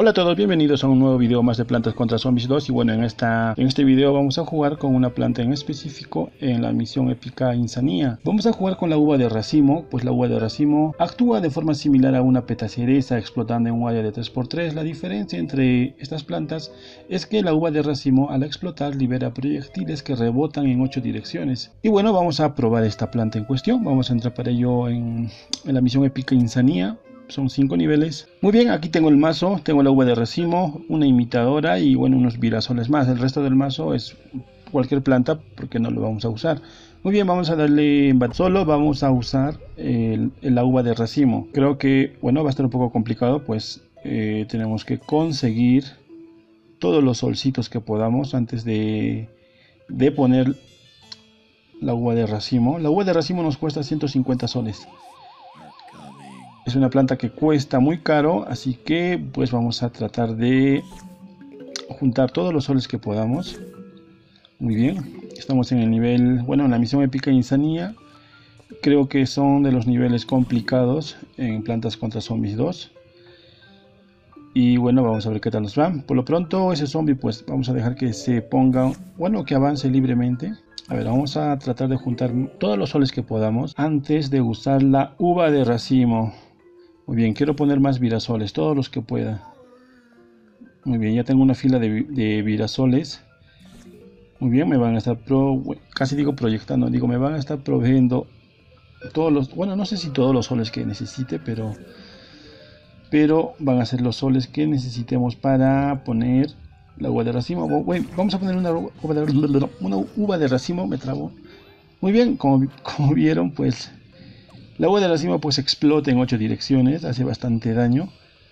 Hola a todos, bienvenidos a un nuevo video más de Plantas contra Zombies 2. Y bueno, en este video vamos a jugar con una planta en específico en la misión épica Insania. Vamos a jugar con la uva de racimo, pues la uva de racimo actúa de forma similar a una petacereza explotando en un área de 3×3. La diferencia entre estas plantas es que la uva de racimo al explotar libera proyectiles que rebotan en 8 direcciones. Y bueno, vamos a probar esta planta en cuestión. Vamos a entrar para ello en la misión épica Insania. Son 5 niveles. Muy bien, aquí tengo el mazo, tengo la uva de racimo, una imitadora y bueno, unos virasoles más. El resto del mazo es cualquier planta porque no lo vamos a usar. Muy bien, vamos a darle solo vamos a usar la uva de racimo. Creo que bueno, va a estar un poco complicado, pues tenemos que conseguir todos los solcitos que podamos antes de poner la uva de racimo. La uva de racimo nos cuesta 150 soles. Es una planta que cuesta muy caro, así que pues vamos a tratar de juntar todos los soles que podamos. Muy bien, estamos en el nivel, bueno, en la misión épica Insania. Creo que son de los niveles complicados en Plantas contra Zombies 2. Y bueno, vamos a ver qué tal nos va. Por lo pronto ese zombie pues vamos a dejar que se ponga, bueno, que avance libremente. A ver, vamos a tratar de juntar todos los soles que podamos antes de usar la uva de racimo. Muy bien, quiero poner más virasoles, todos los que pueda. Muy bien, ya tengo una fila de virasoles. Muy bien, me van a estar casi digo proyectando, digo, me van a estar proveyendo todos los, bueno, no sé si todos los soles que necesite, pero van a ser los soles que necesitemos para poner la uva de racimo. Vamos a poner una uva de racimo, me trabo. Muy bien, como vieron, pues la uva de racimo pues explota en 8 direcciones, hace bastante daño.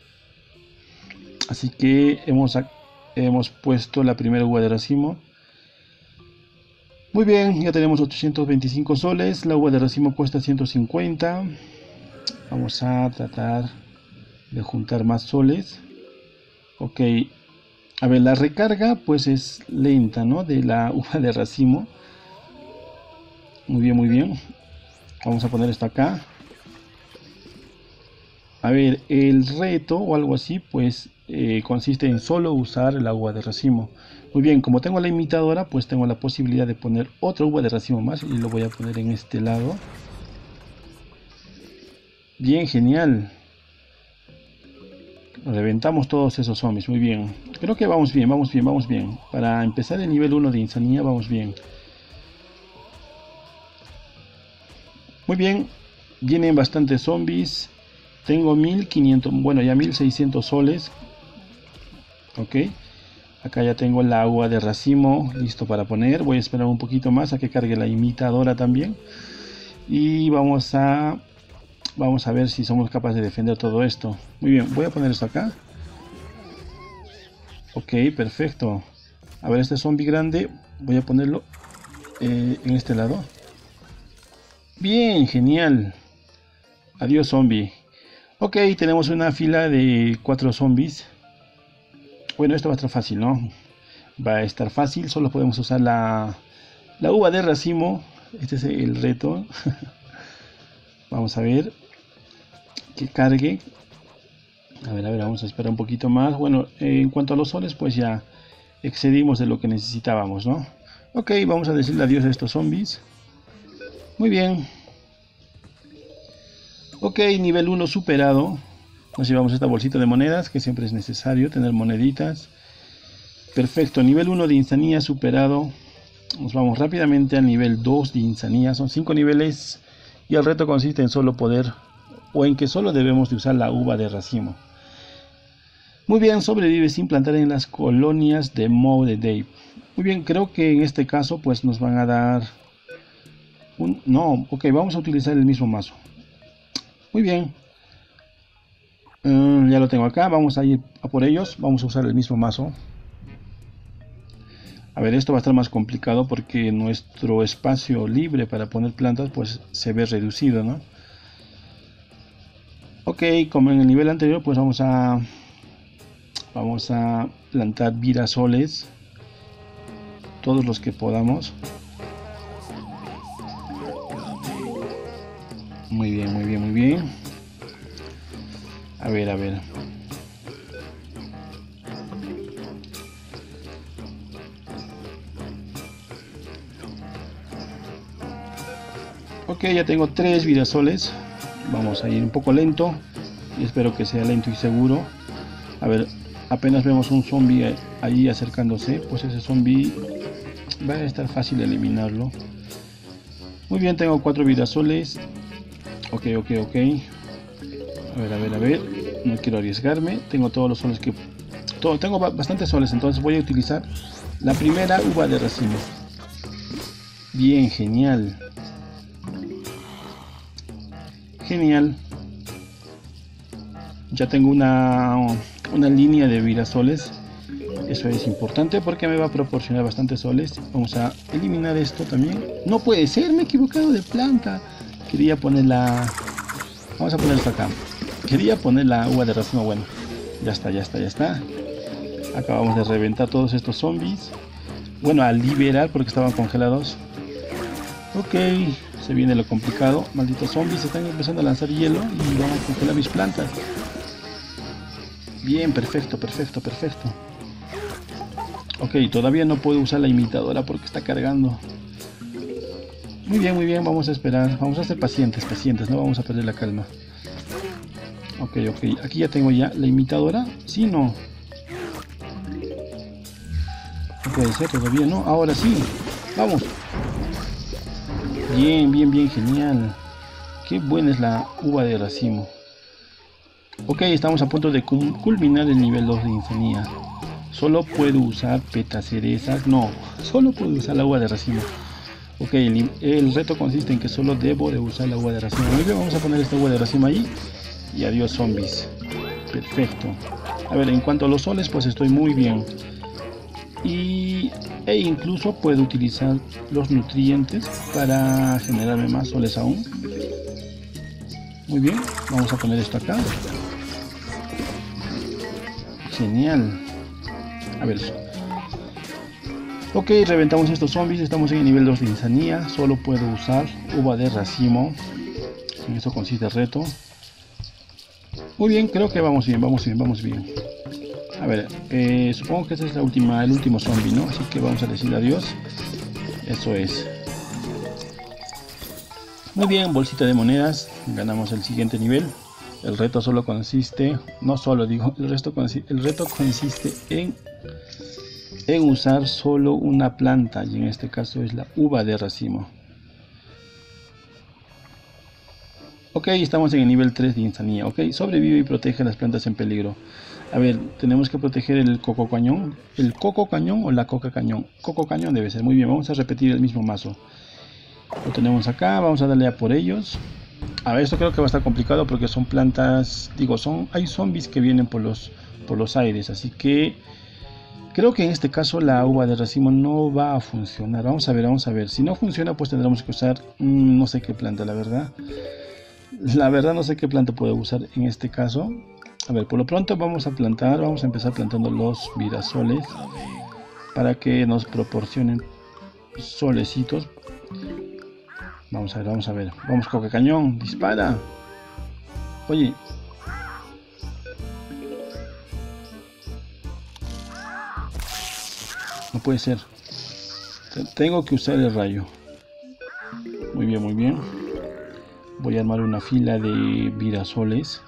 Así que hemos puesto la primera uva de racimo. Muy bien, ya tenemos 825 soles, la uva de racimo cuesta 150. Vamos a tratar de juntar más soles. Ok, a ver, la recarga pues es lenta, ¿no? De la uva de racimo. Muy bien, muy bien. Vamos a poner esto acá. A ver, el reto o algo así pues consiste en solo usar el uva de racimo. Muy bien, como tengo la imitadora pues tengo la posibilidad de poner otra uva de racimo más y lo voy a poner en este lado. Bien, genial. Reventamos todos esos zombies, muy bien. Creo que vamos bien, vamos bien, vamos bien. Para empezar el nivel 1 de Insania vamos bien. Muy bien, vienen bastantes zombies. Tengo 1500, bueno ya 1600 soles. Ok, acá ya tengo la agua de racimo listo para poner. Voy a esperar un poquito más a que cargue la imitadora también. Y vamos a ver si somos capaces de defender todo esto. Muy bien, voy a poner esto acá. Ok, perfecto. A ver, este zombie grande voy a ponerlo en este lado. Bien, genial. Adiós zombie. Ok, tenemos una fila de 4 zombies. Bueno, esto va a estar fácil, ¿no? Va a estar fácil, solo podemos usar la uva de racimo. Este es el reto. Vamos a ver que cargue. A ver, vamos a esperar un poquito más. Bueno, en cuanto a los soles, pues ya excedimos de lo que necesitábamos, ¿no? Ok, vamos a decirle adiós a estos zombies. Muy bien. Ok, nivel 1 superado. Nos llevamos esta bolsita de monedas, que siempre es necesario tener moneditas. Perfecto, nivel 1 de Insania superado. Nos vamos rápidamente al nivel 2 de Insania. Son 5 niveles y el reto consiste en solo poder, o en que solo debemos de usar la uva de racimo. Muy bien, sobrevive sin plantar en las colonias de Moe de Dave. Muy bien, creo que en este caso pues nos van a dar no, ok, vamos a utilizar el mismo mazo. Muy bien, ya lo tengo acá, vamos a ir a por ellos, vamos a usar el mismo mazo. A ver, esto va a estar más complicado porque nuestro espacio libre para poner plantas pues se ve reducido, ¿no? Ok, como en el nivel anterior pues vamos a plantar virasoles, todos los que podamos. Muy bien, muy bien, muy bien. A ver. Ok, ya tengo 3 virasoles. Vamos a ir un poco lento. Y espero que sea lento y seguro. A ver, apenas vemos un zombie ahí acercándose, pues ese zombie va a estar fácil eliminarlo. Muy bien, tengo 4 virasoles. Ok. A ver. No quiero arriesgarme. Tengo todos los soles que... tengo bastantes soles, entonces voy a utilizar la primera uva de racimo. Bien, genial. Ya tengo una línea de virasoles. Eso es importante porque me va a proporcionar bastantes soles. Vamos a eliminar esto también. No puede ser, me he equivocado de planta. Quería poner la... Vamos a poner esto acá. Quería poner la uva de racimo. Bueno, ya está. Acabamos de reventar todos estos zombies. Bueno, a liberar porque estaban congelados. Ok, se viene lo complicado. Malditos zombies, están empezando a lanzar hielo y van a congelar mis plantas. Bien, perfecto. Ok, todavía no puedo usar la imitadora porque está cargando. Muy bien, vamos a esperar. Vamos a ser pacientes, no vamos a perder la calma. Ok, aquí ya tengo ya la imitadora. Sí, no. No puede ser, todavía no. Ahora sí, vamos. Bien, genial. Qué buena es la uva de racimo. Ok, estamos a punto de culminar el nivel 2 de Insanía. Solo puedo usar petacerezas. No, solo puedo usar la uva de racimo. Ok, el reto consiste en que solo debo de usar la uva de racimo. Muy bien, vamos a poner esta uva de racimo ahí. Y adiós zombies. Perfecto. A ver, en cuanto a los soles, pues estoy muy bien. E incluso puedo utilizar los nutrientes para generarme más soles aún. Muy bien, vamos a poner esto acá. Genial. A ver. Ok, reventamos estos zombies. Estamos en el nivel 2 de Insanía. Solo puedo usar uva de racimo. En eso consiste el reto. Muy bien, creo que vamos bien. A ver, supongo que esta es el último zombie, ¿no? Así que vamos a decir adiós. Eso es. Muy bien, bolsita de monedas. Ganamos el siguiente nivel. El reto solo consiste, el reto consiste en usar solo una planta, y en este caso es la uva de racimo. Ok, estamos en el nivel 3 de Insanía. Ok, sobrevive y protege a las plantas en peligro. A ver, tenemos que proteger el coco cañón. ¿El coco cañón o la coca cañón? Coco cañón debe ser. Muy bien, vamos a repetir el mismo mazo. Lo tenemos acá, vamos a darle a por ellos. A ver, esto creo que va a estar complicado porque son plantas, hay zombies que vienen por los aires, así que creo que en este caso la uva de racimo no va a funcionar. Vamos a ver. Si no funciona, pues tendremos que usar no sé qué planta, la verdad. No sé qué planta puedo usar en este caso. A ver, por lo pronto vamos a empezar plantando los virasoles para que nos proporcionen solecitos. Vamos a ver. Vamos, coca cañón, dispara. Oye. No puede ser. Tengo que usar el rayo. Muy bien. Voy a armar una fila de virasoles.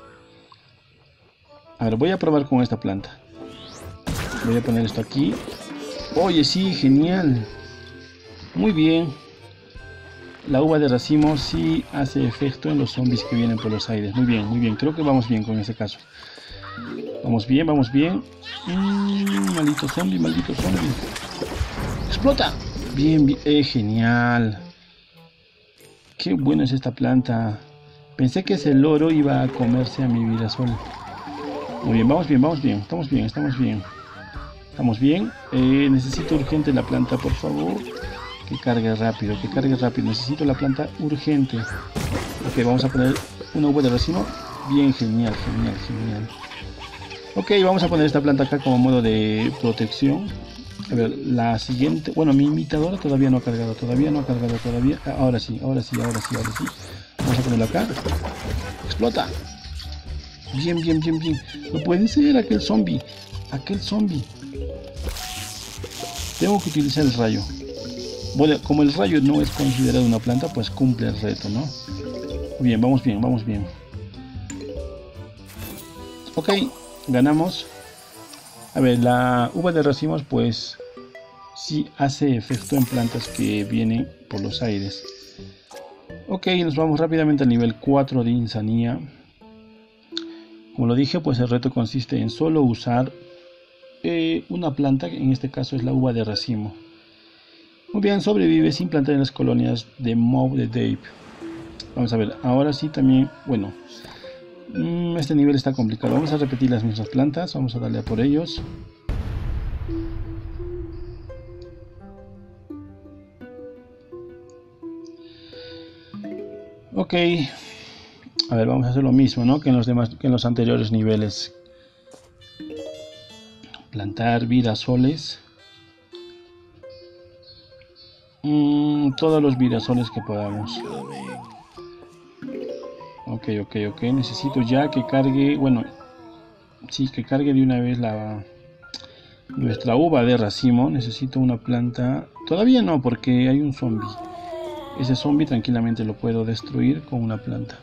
A ver, voy a probar con esta planta. Voy a poner esto aquí. Oye, sí, genial. Muy bien. La uva de racimo sí hace efecto en los zombies que vienen por los aires. Muy bien. Creo que vamos bien con ese caso. Vamos bien. Maldito zombie. ¡Explota! Bien. Genial. Qué buena es esta planta. Pensé que ese loro iba a comerse a mi virasol. Muy bien, vamos bien. Estamos bien. Necesito urgente la planta, por favor. Que cargue rápido. Necesito la planta urgente. Ok, vamos a poner una uva de racimo. Bien, genial. Ok, vamos a poner esta planta acá como modo de protección. A ver, la siguiente. Bueno, mi imitadora todavía no ha cargado. Ahora sí. Vamos a ponerlo acá. ¡Explota! Bien. No puede ser aquel zombie. Tengo que utilizar el rayo. Bueno, como el rayo no es considerado una planta, pues cumple el reto, ¿no? Bien, vamos bien, vamos bien. Ok, ganamos. A ver, la uva de racimos pues sí hace efecto en plantas que vienen por los aires. Ok, nos vamos rápidamente al nivel 4 de Insanía. Como lo dije, pues el reto consiste en solo usar una planta, que en este caso es la uva de racimo. Muy bien, sobrevive sin plantar en las colonias de Mob de Dave. Vamos a ver, ahora sí también, bueno, este nivel está complicado. Vamos a repetir las mismas plantas, vamos a darle a por ellos. Ok, a ver, vamos a hacer lo mismo, ¿no? Que en los demás, que en los anteriores niveles. Plantar virasoles. Todos los virasoles que podamos. Ok, necesito ya que cargue, bueno, sí, que cargue de una vez nuestra uva de racimo. Necesito una planta, todavía no, porque hay un zombie. Ese zombie tranquilamente lo puedo destruir con una planta.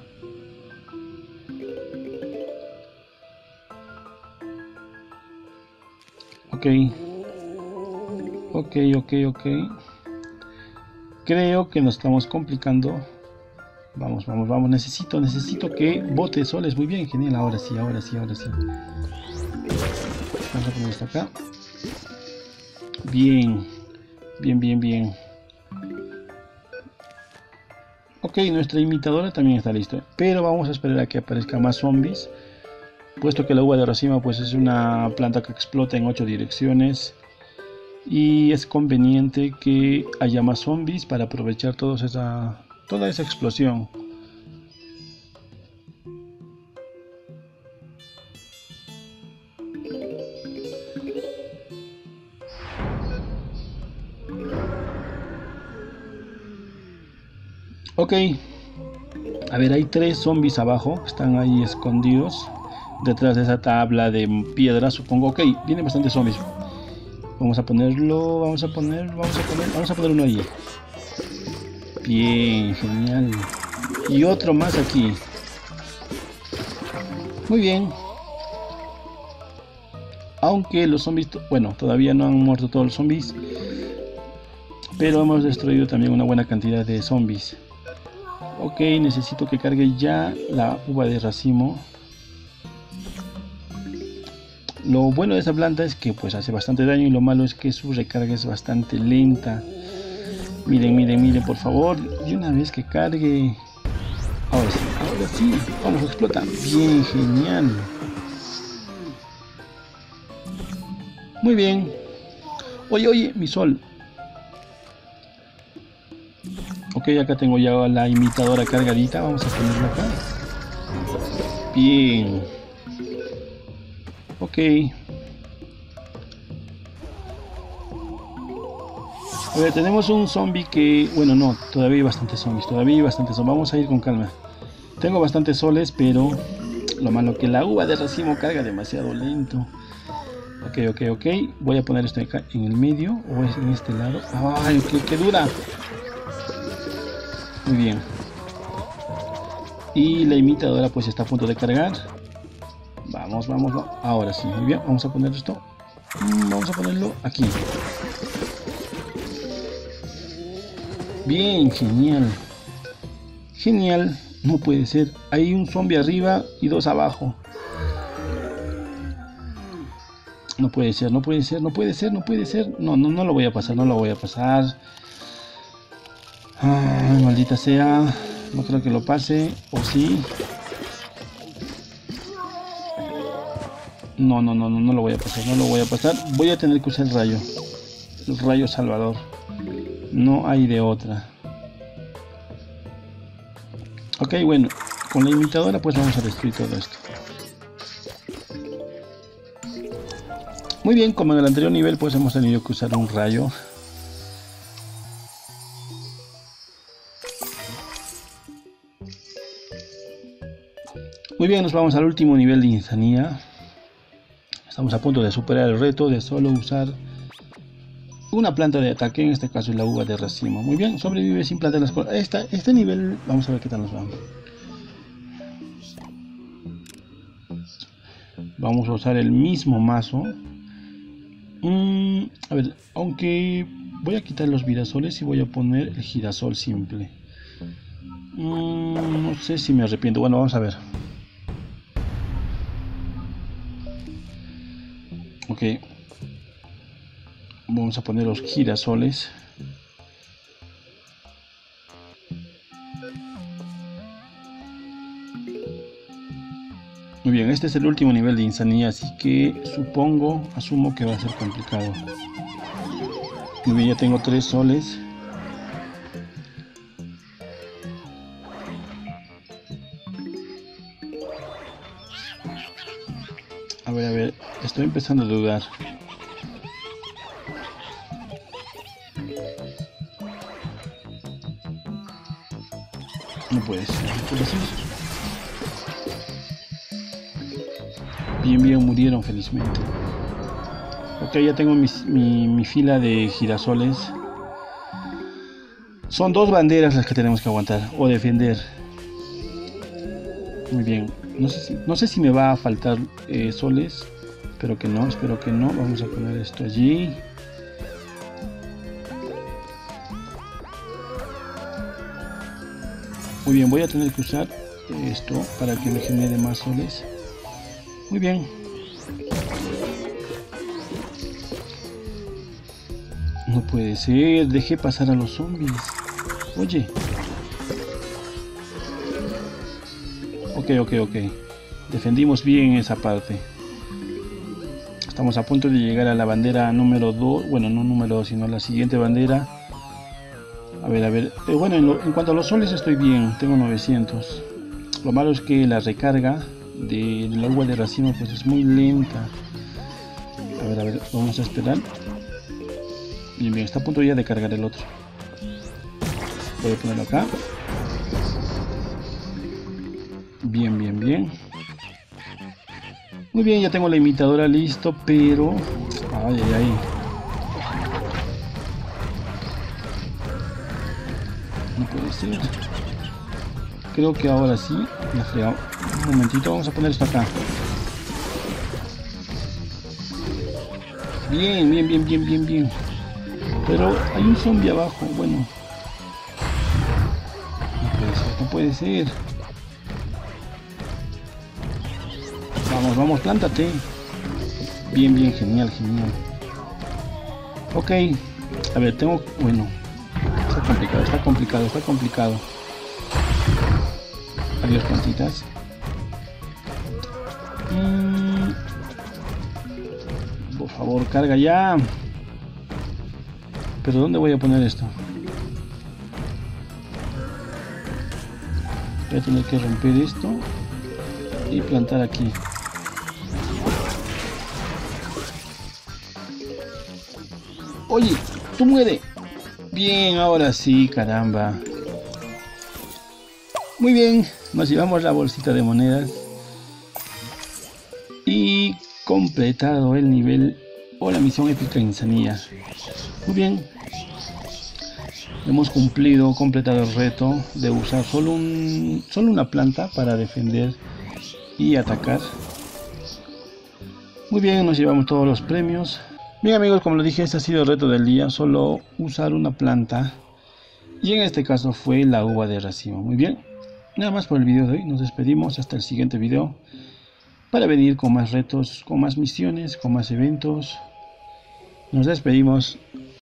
Ok. Creo que nos estamos complicando. Vamos. Necesito que bote soles. Muy bien, genial. Ahora sí. Vamos a poner esto acá. Bien. Ok, nuestra imitadora también está lista. Pero vamos a esperar a que aparezcan más zombies. Puesto que la uva de racimo pues es una planta que explota en 8 direcciones. Y es conveniente que haya más zombies para aprovechar toda esa explosión. Ok, a ver, hay 3 zombies abajo, están ahí escondidos detrás de esa tabla de piedra, supongo. Ok, vienen bastantes zombies. Vamos a poner uno ahí. Bien, genial. Y otro más aquí. Muy bien. Aunque los zombies, bueno, todavía no han muerto todos los zombies, pero hemos destruido también una buena cantidad de zombies. Ok, necesito que cargue ya la uva de racimo. Lo bueno de esta planta es que pues hace bastante daño, y lo malo es que su recarga es bastante lenta. Miren, por favor. Y una vez que cargue... Ahora sí. Vamos, explota. Bien, genial. Muy bien. Oye, mi sol. Ok, acá tengo ya la imitadora cargadita. Vamos a ponerla acá. Bien. Ok. A ver, tenemos un zombie que... Bueno, no, todavía hay bastantes zombies. Vamos a ir con calma. Tengo bastantes soles, pero... Lo malo que la uva de racimo carga demasiado lento. Ok. Voy a poner esto acá en el medio. O es en este lado. ¡Ay, qué dura! Muy bien. Y la imitadora pues está a punto de cargar. Vamos. Ahora sí, muy bien. Vamos a poner esto. Vamos a ponerlo aquí. Bien, genial. No puede ser. Hay un zombie arriba y 2 abajo. No puede ser. No, lo voy a pasar. Ay, maldita sea. No creo que lo pase. ¿O sí? No lo voy a pasar. Voy a tener que usar el rayo salvador. No hay de otra. Ok, bueno, con la imitadora pues vamos a destruir todo esto. Muy bien, como en el anterior nivel pues hemos tenido que usar un rayo. Muy bien, nos vamos al último nivel de Insanía. Estamos a punto de superar el reto de solo usar una planta de ataque, en este caso es la uva de racimo. Muy bien, sobrevive sin plantarlas por este nivel. Vamos a ver qué tal nos va. Vamos a usar el mismo mazo. A ver, aunque voy a quitar los virasoles y voy a poner el girasol simple. No sé si me arrepiento. Bueno, vamos a ver. Ok, vamos a poner los girasoles. Muy bien, este es el último nivel de insanía, así que asumo que va a ser complicado. Muy bien, ya tengo 3 soles. A ver, estoy empezando a dudar. No puede ser, no puede ser. Bien, murieron felizmente. Ok, ya tengo mi fila de girasoles. Son 2 banderas las que tenemos que aguantar o defender. Muy bien, no sé si me va a faltar soles. Espero que no. Vamos a poner esto allí. Muy bien, voy a tener que usar esto para que me genere más soles. Muy bien. No puede ser, dejé pasar a los zombies. Oye. Ok. Defendimos bien esa parte. Estamos a punto de llegar a la bandera número 2. Bueno, no número 2, sino la siguiente bandera. A ver. Bueno, en cuanto a los soles estoy bien. Tengo 900. Lo malo es que la recarga del agua de racimo pues es muy lenta. A ver, vamos a esperar. Bien, está a punto ya de cargar el otro. Voy a ponerlo acá. Bien. Muy bien, ya tengo la imitadora listo, pero... Ay. No puede ser. Creo que ahora sí. La fregamos. Un momentito, vamos a poner esto acá. Bien. Pero hay un zombie abajo. Bueno. No puede ser. Vamos, plántate. Bien, genial. Ok. A ver, bueno. Está complicado. Adiós, plantitas. Por favor, carga ya. Pero ¿dónde voy a poner esto? Voy a tener que romper esto y plantar aquí. Oye, tú muere. Bien, ahora sí, caramba. Muy bien, nos llevamos la bolsita de monedas y completado el nivel o la misión épica insanía. Muy bien, hemos completado el reto de usar solo una planta para defender y atacar. Muy bien, nos llevamos todos los premios. Bien amigos, como lo dije, este ha sido el reto del día, solo usar una planta, y en este caso fue la uva de racimo. Muy bien, nada más por el video de hoy, nos despedimos hasta el siguiente video para venir con más retos, con más misiones, con más eventos. Nos despedimos.